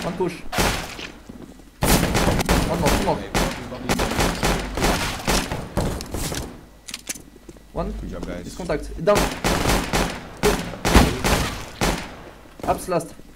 One push. One more. One. Good job, guys. Discontact. Down. Ups last.